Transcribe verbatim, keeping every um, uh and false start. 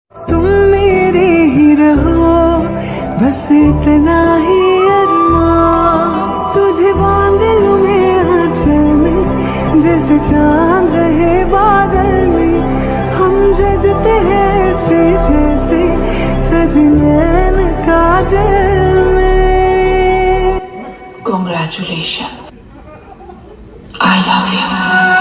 तुम मेरे ही रहो बस इतना ही अरमान, तुझे बांध लूं मैं आंचल में जैसे चांद है बादल में, हम जजते हैं ऐसे जैसे सज नैन काजल में। Congratulations, I love you.